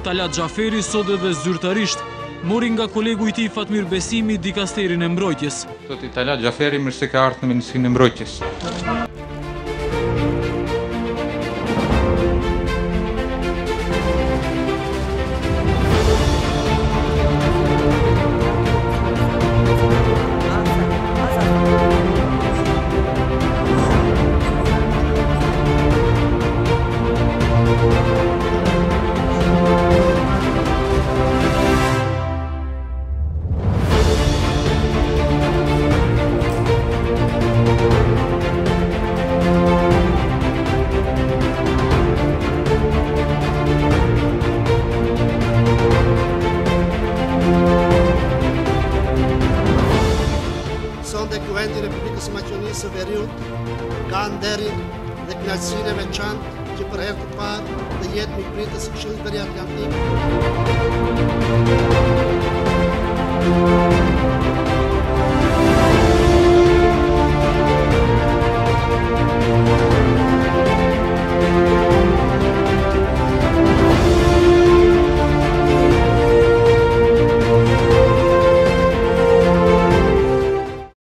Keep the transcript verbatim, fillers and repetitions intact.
Talat Xhaferi sot edhe zyrtarisht mori nga kolegu i tij Fatmir Besimi dikasterin e mbrojtjes. Zoti Talat Xhaferi mirë se ka ardhur në Ministrinë e Mbrojtjes. Sonde Kuvendi i Republikës së Maqedonisë së Veriut ka nderin dhe kënaqësinë e veçantë që për herë të parë të jetë mikpritës së Këshillit Veriatlantik.